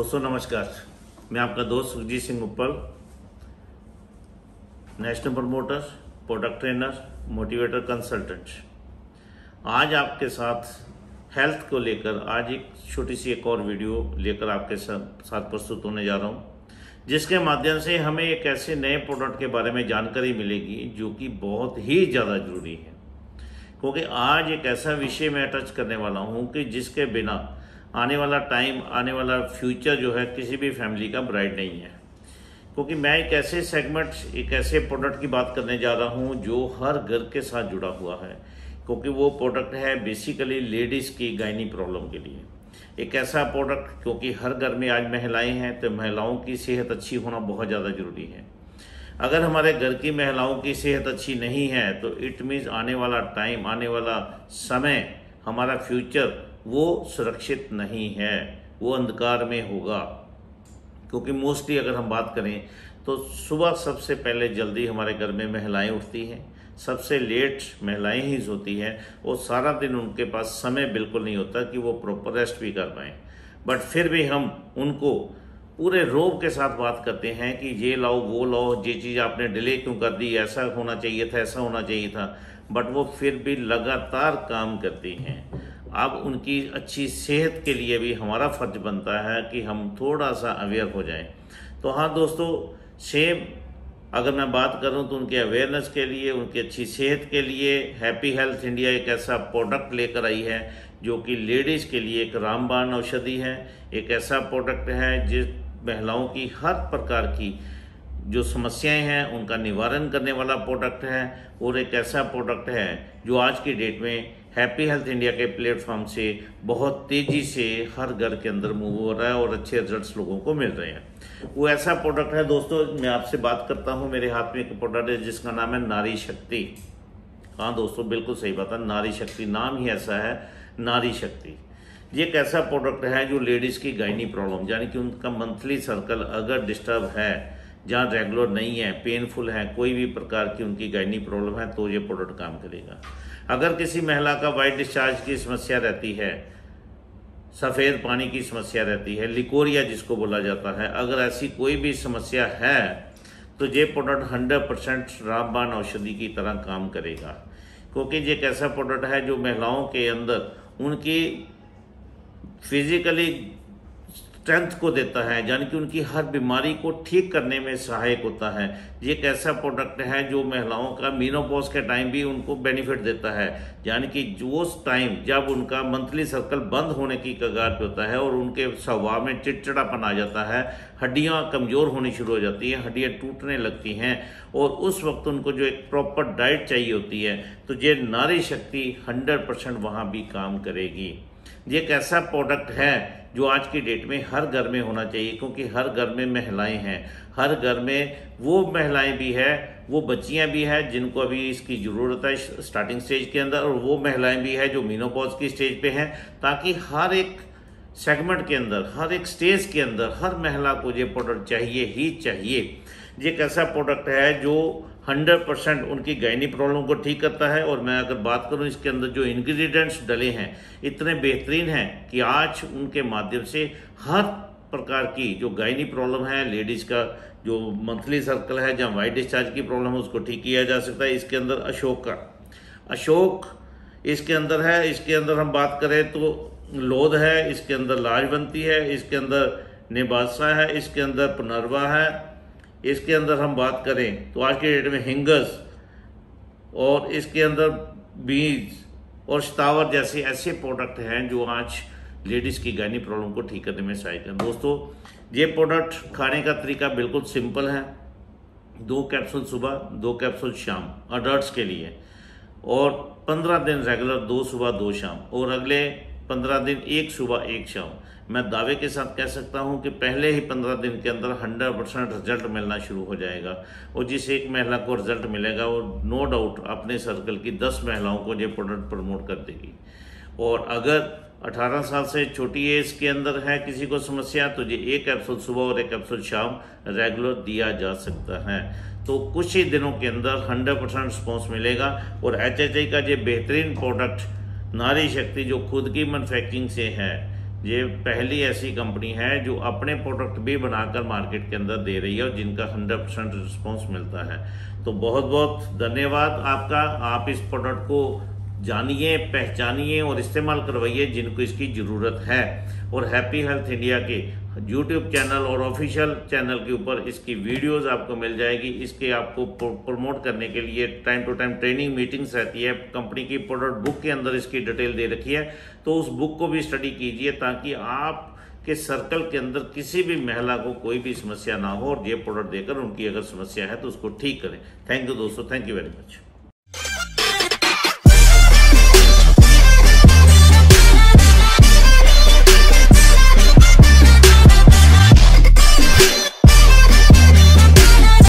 दोस्तों नमस्कार। मैं आपका दोस्त Sukhjeet Singh Uppal, national promoter, product trainer, motivator, consultant. आज आपके साथ हेल्थ को लेकर आज एक छोटी सी एक और वीडियो लेकर आपके साथ प्रस्तुत होने जा रहा हूं, जिसके माध्यम से हमें एक ऐसे नए प्रोडक्ट के बारे में जानकारी मिलेगी जो कि बहुत ही ज़्यादा ज़रूरी है। क्योंकि आज एक ऐसा विषय मैं टच करने वाला हूं कि जिसके बिना आने वाला टाइम, आने वाला फ्यूचर जो है किसी भी फैमिली का ब्राइट नहीं है। क्योंकि मैं एक ऐसे सेगमेंट, एक ऐसे प्रोडक्ट की बात करने जा रहा हूं जो हर घर के साथ जुड़ा हुआ है। क्योंकि वो प्रोडक्ट है बेसिकली लेडीज़ की गायनी प्रॉब्लम के लिए एक ऐसा प्रोडक्ट, क्योंकि हर घर में आज महिलाएं हैं तो महिलाओं की सेहत अच्छी होना बहुत ज़्यादा ज़रूरी है। अगर हमारे घर की महिलाओं की सेहत अच्छी नहीं है तो इट मीन्स आने वाला टाइम, आने वाला समय, हमारा फ्यूचर वो सुरक्षित नहीं है, वो अंधकार में होगा। क्योंकि मोस्टली अगर हम बात करें तो सुबह सबसे पहले जल्दी हमारे घर में महिलाएं उठती हैं, सबसे लेट महिलाएं ही सोती हैं और सारा दिन उनके पास समय बिल्कुल नहीं होता कि वो प्रॉपर रेस्ट भी कर पाएँ। बट फिर भी हम उनको पूरे रोब के साथ बात करते हैं कि ये लाओ, वो लाओ, ये चीज़ आपने डिले क्यों कर दी, ऐसा होना चाहिए था, ऐसा होना चाहिए था। बट वो फिर भी लगातार काम करती हैं। अब उनकी अच्छी सेहत के लिए भी हमारा फर्ज बनता है कि हम थोड़ा सा अवेयर हो जाएं। तो हाँ दोस्तों, सेम अगर मैं बात करूं तो उनके अवेयरनेस के लिए, उनकी अच्छी सेहत के लिए हैप्पी हेल्थ इंडिया एक ऐसा प्रोडक्ट लेकर आई है जो कि लेडीज़ के लिए एक रामबाण औषधि है। एक ऐसा प्रोडक्ट है जिस महिलाओं की हर प्रकार की जो समस्याएं हैं उनका निवारण करने वाला प्रोडक्ट है। और एक ऐसा प्रोडक्ट है जो आज की डेट में हैप्पी हेल्थ इंडिया के प्लेटफॉर्म से बहुत तेज़ी से हर घर के अंदर मूव हो रहा है और अच्छे रिजल्ट्स लोगों को मिल रहे हैं। वो ऐसा प्रोडक्ट है दोस्तों, मैं आपसे बात करता हूँ, मेरे हाथ में एक प्रोडक्ट है जिसका नाम है नारी शक्ति। हाँ दोस्तों, बिल्कुल सही बात है, नारी शक्ति, नाम ही ऐसा है, नारी शक्ति। ये एक ऐसा प्रोडक्ट है जो लेडीज़ की गायनी प्रॉब्लम, यानी कि उनका मंथली सर्कल अगर डिस्टर्ब है, जहाँ रेगुलर नहीं है, पेनफुल है, कोई भी प्रकार की उनकी गायनी प्रॉब्लम है तो ये प्रोडक्ट काम करेगा। अगर किसी महिला का वाइट डिस्चार्ज की समस्या रहती है, सफ़ेद पानी की समस्या रहती है, लिकोरिया जिसको बोला जाता है, अगर ऐसी कोई भी समस्या है तो ये प्रोडक्ट 100% रामबाण औषधि की तरह काम करेगा। क्योंकि ये एक ऐसा प्रोडक्ट है जो महिलाओं के अंदर उनकी फिजिकली स्ट्रेंथ को देता है, यानी कि उनकी हर बीमारी को ठीक करने में सहायक होता है। ये एक ऐसा प्रोडक्ट है जो महिलाओं का मेनोपॉज के टाइम भी उनको बेनिफिट देता है, यानी कि जो टाइम जब उनका मंथली सर्कल बंद होने की कगार पे होता है और उनके स्वभाव में चिड़चिड़ापन आ जाता है, हड्डियां कमज़ोर होनी शुरू हो जाती हैं, हड्डियां टूटने लगती हैं और उस वक्त उनको जो एक प्रॉपर डाइट चाहिए होती है, तो ये नारी शक्ति 100% वहाँ भी काम करेगी। ये एक ऐसा प्रोडक्ट है जो आज की डेट में हर घर में होना चाहिए, क्योंकि हर घर में महिलाएं हैं, हर घर में वो महिलाएं भी है, वो बच्चियां भी हैं जिनको अभी इसकी ज़रूरत है स्टार्टिंग स्टेज के अंदर, और वो महिलाएं भी है जो मेनोपॉज की स्टेज पे हैं, ताकि हर एक सेगमेंट के अंदर, हर एक स्टेज के अंदर हर महिला को ये प्रोडक्ट चाहिए ही चाहिए। ये एक ऐसा प्रोडक्ट है जो 100% उनकी गायनी प्रॉब्लम को ठीक करता है। और मैं अगर बात करूं, इसके अंदर जो इंग्रेडिएंट्स डले हैं इतने बेहतरीन हैं कि आज उनके माध्यम से हर प्रकार की जो गायनी प्रॉब्लम है, लेडीज़ का जो मंथली सर्कल है, जहाँ वाइट डिस्चार्ज की प्रॉब्लम है, उसको ठीक किया जा सकता है। इसके अंदर अशोक इसके अंदर है। इसके अंदर हम बात करें तो लोध है, इसके अंदर लाजवंती है, इसके अंदर निबासा है, इसके अंदर पुनर्वा है, इसके अंदर हम बात करें तो आज के डेट में हिंगस, और इसके अंदर बीज और शतावर जैसे ऐसे प्रोडक्ट हैं जो आज लेडीज़ की गायनी प्रॉब्लम को ठीक करने में सहायक है। दोस्तों, ये प्रोडक्ट खाने का तरीका बिल्कुल सिंपल है। 2 कैप्सूल सुबह, 2 कैप्सूल शाम अडल्ट्स के लिए, और 15 दिन रेगुलर 2 सुबह 2 शाम, और अगले 15 दिन 1 सुबह 1 शाम। मैं दावे के साथ कह सकता हूं कि पहले ही 15 दिन के अंदर 100% रिजल्ट मिलना शुरू हो जाएगा। और जिस एक महिला को रिजल्ट मिलेगा वो नो डाउट अपने सर्कल की 10 महिलाओं को ये प्रोडक्ट प्रमोट कर देगी। और अगर 18 साल से छोटी एज के अंदर है किसी को समस्या, तो ये 1 कैप्सूल सुबह और 1 कैप्सूल शाम रेगुलर दिया जा सकता है। तो कुछ ही दिनों के अंदर 100% रिस्पॉन्स मिलेगा। और HHI का ये बेहतरीन प्रोडक्ट नारी शक्ति जो खुद की मैन्युफैक्चरिंग से है, ये पहली ऐसी कंपनी है जो अपने प्रोडक्ट भी बनाकर मार्केट के अंदर दे रही है और जिनका 100% रिस्पॉन्स मिलता है। तो बहुत बहुत धन्यवाद आपका। आप इस प्रोडक्ट को जानिए, पहचानिए और इस्तेमाल करवाइए जिनको इसकी ज़रूरत है। और हैप्पी हेल्थ इंडिया के यूट्यूब चैनल और ऑफिशियल चैनल के ऊपर इसकी वीडियोस आपको मिल जाएगी। इसके आपको प्रमोट करने के लिए time to time training meetings रहती है। कंपनी की प्रोडक्ट बुक के अंदर इसकी डिटेल दे रखी है, तो उस बुक को भी स्टडी कीजिए ताकि आप के सर्कल के अंदर किसी भी महिला को कोई भी समस्या ना हो और ये प्रोडक्ट देकर उनकी अगर समस्या है तो उसको ठीक करें। थैंक यू दोस्तों, थैंक यू वेरी मच।